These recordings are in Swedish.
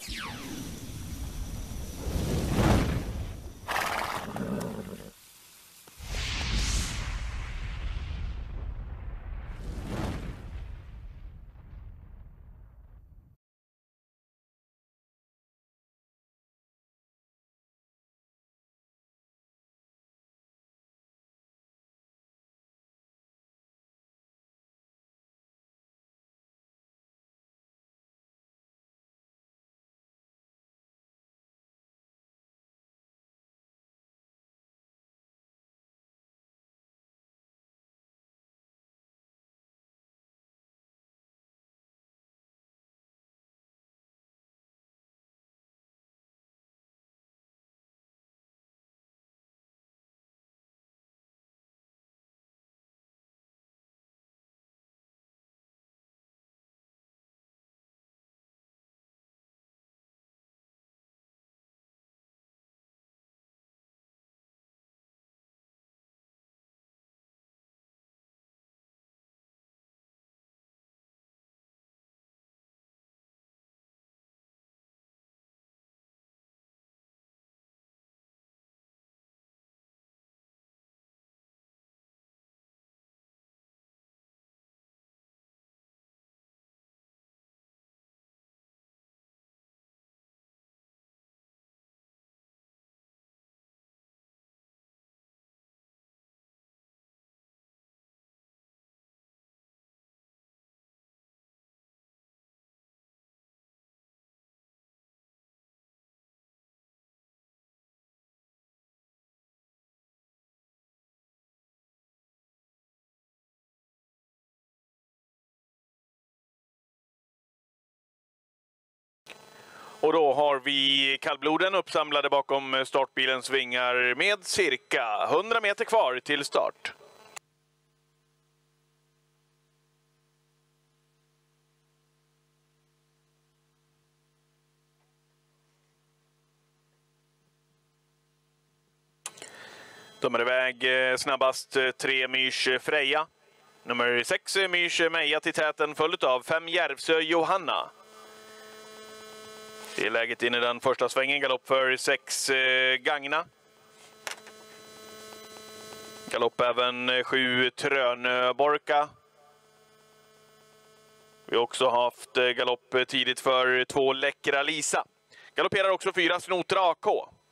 Och då har vi kallbloden uppsamlade bakom startbilens vingar med cirka 100 meter kvar till start. De är iväg snabbast 3 Myrs Freja. Nummer 6 Myrs Meja till täten, följt av 5 Järvsö Johanna. Det är läget in i den första svängen. Galopp för 6 Gagna. Galopp även 7 Trönborka. Vi har också haft galopp tidigt för 2 Läckra Lisa. Galopperar också 4 Snotra AK.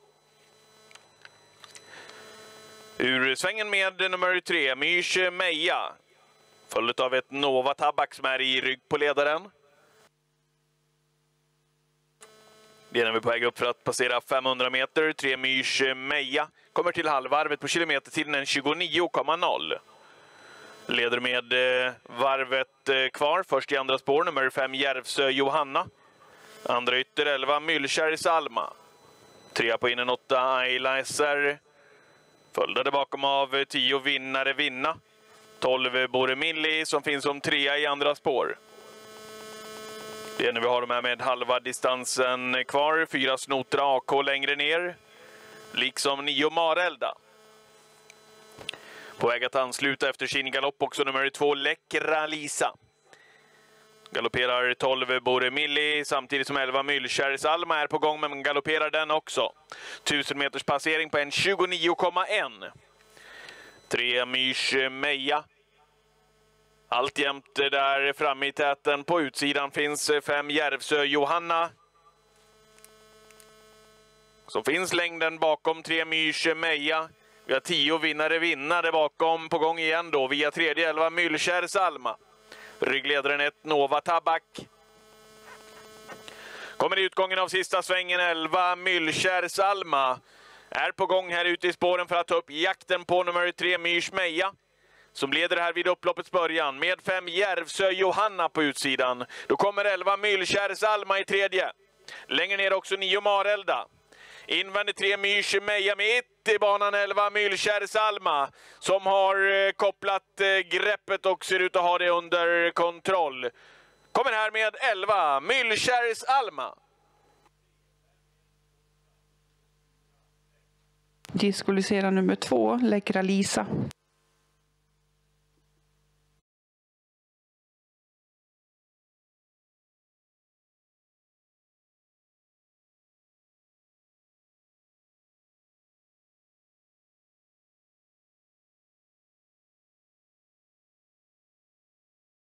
Ur svängen med nummer 3 Myrs Meja. Följt av ett Nova Tabak som är i rygg på ledaren. Det är vi på väg upp för att passera 500 meter. 3 Myrs Meja kommer till halvvarvet på kilometertiden en 29,0. Leder med varvet kvar. Först i andra spår nummer 5 Järvsö Johanna. Andra ytter 11 Myllkärr Salma. 3 på innen 8 Ayla SR. Följde bakom av 10 Vinnare Vinna. 12 Boremilli som finns som 3 i andra spår. Det är när vi har de här med halva distansen kvar. 4 Snotra AK längre ner. Liksom 9 Marelda. På väg att ansluta efter sin galopp också nummer 2 Läckra Lisa. Galopperar 12 Boremilli samtidigt som 11 Myllkärr Salma är på gång, men galopperar den också. 1000 meters passering på en 29,1. 3 Myrs Meja. Alltjämt där framme i täten. På utsidan finns 5 Järvsö Johanna. Så finns längden bakom 3 Myrs Meja. Vi har 10 vinnare bakom på gång igen då. Via tredje 11 Myllkärr Salma. Ryggledaren 1 Nova Tabak. Kommer i utgången av sista svängen 11 Myllkärr Salma. Är på gång här ute i spåren för att ta upp jakten på nummer 3 Myrs Meja. Som leder här vid upploppets början med 5 Järvsö Johanna på utsidan. Då kommer 11 Myllkärr Salma i tredje. Längre ner också 9 Marelda. Invändigt 3 Myrs Meja med 1 i banan 11 Myllkärr Salma. Som har kopplat greppet och ser ut att ha det under kontroll. Kommer här med 11 Myllkärr Salma. Diskvalificerar nummer 2 Läckra Lisa.